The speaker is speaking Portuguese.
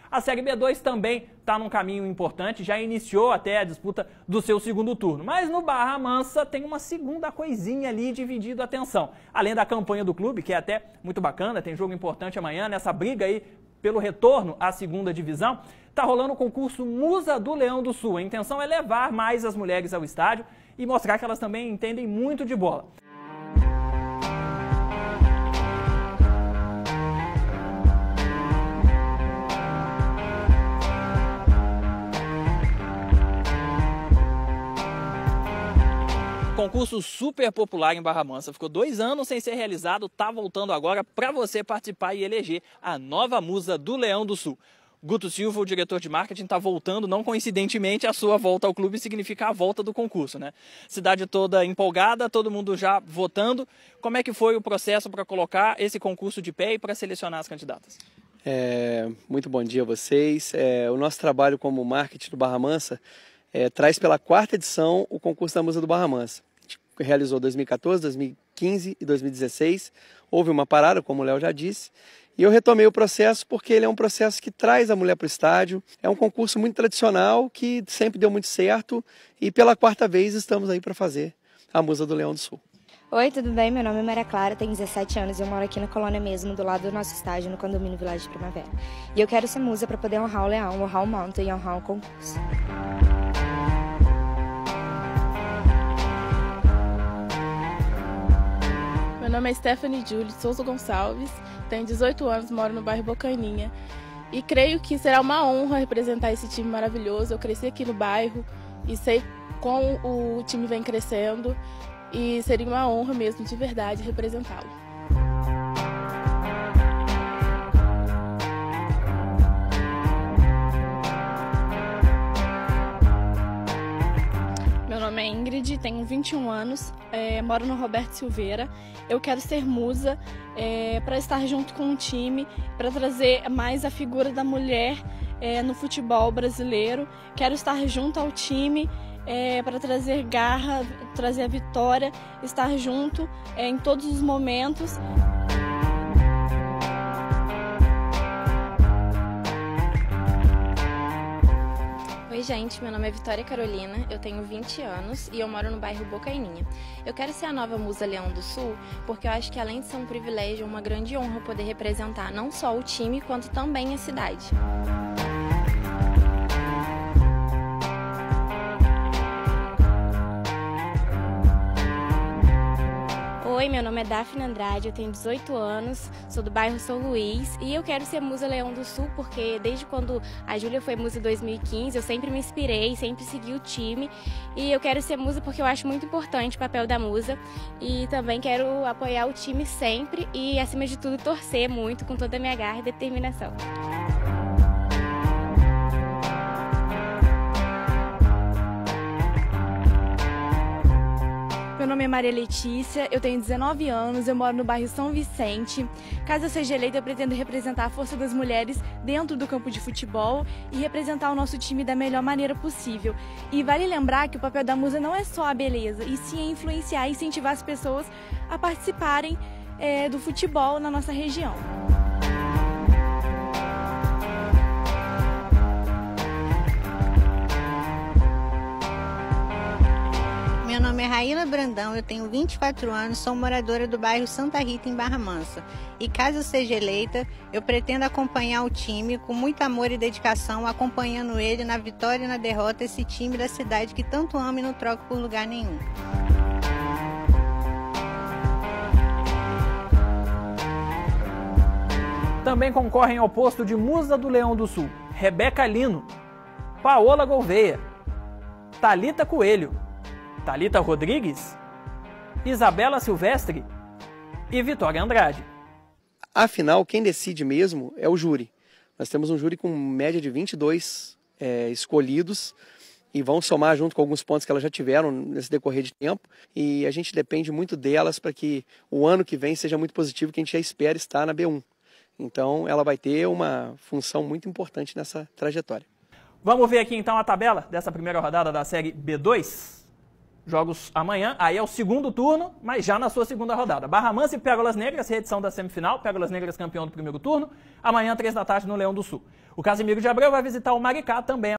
A Série B2 também está num caminho importante, já iniciou até a disputa do seu segundo turno. Mas no Barra Mansa tem uma segunda coisinha ali dividindo a atenção. Além da campanha do clube, que é até muito bacana, tem jogo importante amanhã nessa briga aí pelo retorno à segunda divisão, está rolando o concurso Musa do Leão do Sul. A intenção é levar mais as mulheres ao estádio e mostrar que elas também entendem muito de bola. Concurso super popular em Barra Mansa, ficou 2 anos sem ser realizado, está voltando agora para você participar e eleger a nova musa do Leão do Sul. Guto Silva, o diretor de marketing, está voltando, não coincidentemente, a sua volta ao clube significa a volta do concurso, né? Cidade toda empolgada, todo mundo já votando. Como é que foi o processo para colocar esse concurso de pé e para selecionar as candidatas? Muito bom dia a vocês. O nosso trabalho como marketing do Barra Mansa traz pela 4ª edição o concurso da Musa do Barra Mansa. A gente realizou 2014, 2015 e 2016. Houve uma parada, como o Léo já disse, e eu retomei o processo porque ele é um processo que traz a mulher para o estádio. É um concurso muito tradicional, que sempre deu muito certo, e pela 4ª vez estamos aí para fazer a Musa do Leão do Sul. Oi, tudo bem? Meu nome é Maria Clara, tenho 17 anos e eu moro aqui na colônia mesmo, do lado do nosso estádio, no condomínio Village de Primavera. E eu quero ser musa para poder honrar o leão, honrar o manto e honrar o concurso. Meu nome é Stephanie Júlia Souza Gonçalves, tenho 18 anos, moro no bairro Bocaninha e creio que será uma honra representar esse time maravilhoso. Eu cresci aqui no bairro e sei como o time vem crescendo e seria uma honra mesmo, de verdade, representá-lo. Meu nome é Ingrid, tenho 21 anos, moro no Roberto Silveira. Eu quero ser musa para estar junto com o time, para trazer mais a figura da mulher no futebol brasileiro. Quero estar junto ao time para trazer garra, trazer a vitória, estar junto em todos os momentos. Oi gente, meu nome é Vitória Carolina, eu tenho 20 anos e eu moro no bairro Bocaininha. Eu quero ser a nova Musa Leão do Sul porque eu acho que além de ser um privilégio, é uma grande honra poder representar não só o time, quanto também a cidade. Oi, meu nome é Daphne Andrade, eu tenho 18 anos, sou do bairro São Luís e eu quero ser musa Leão do Sul porque desde quando a Júlia foi musa em 2015 eu sempre me inspirei, sempre segui o time e eu quero ser musa porque eu acho muito importante o papel da musa e também quero apoiar o time sempre e acima de tudo torcer muito com toda a minha garra e determinação. Meu nome é Maria Letícia, eu tenho 19 anos, eu moro no bairro São Vicente. Caso eu seja eleita, eu pretendo representar a força das mulheres dentro do campo de futebol e representar o nosso time da melhor maneira possível. E vale lembrar que o papel da musa não é só a beleza, e sim influenciar e incentivar as pessoas a participarem do futebol na nossa região. Meu nome é Raíla Brandão, eu tenho 24 anos, sou moradora do bairro Santa Rita, em Barra Mansa. E caso eu seja eleita, eu pretendo acompanhar o time com muito amor e dedicação, acompanhando ele na vitória e na derrota, esse time da cidade que tanto amo e não troco por lugar nenhum. Também concorrem ao posto de Musa do Leão do Sul Rebeca Lino, Paola Gouveia, Thalita Coelho, Thalita Rodrigues, Isabela Silvestre e Vitória Andrade. Afinal, quem decide mesmo é o júri. Nós temos um júri com média de 22 escolhidos e vão somar junto com alguns pontos que elas já tiveram nesse decorrer de tempo. E a gente depende muito delas para que o ano que vem seja muito positivo, que a gente já espera estar na B1. Então, ela vai ter uma função muito importante nessa trajetória. Vamos ver aqui então a tabela dessa primeira rodada da Série B2? Jogos amanhã, aí é o segundo turno, mas já na sua segunda rodada. Barra Mansa e Pérolas Negras, reedição da semifinal. Pérolas Negras campeão do primeiro turno. Amanhã, 3 da tarde, no Leão do Sul. O Casimiro de Abreu vai visitar o Maricá também.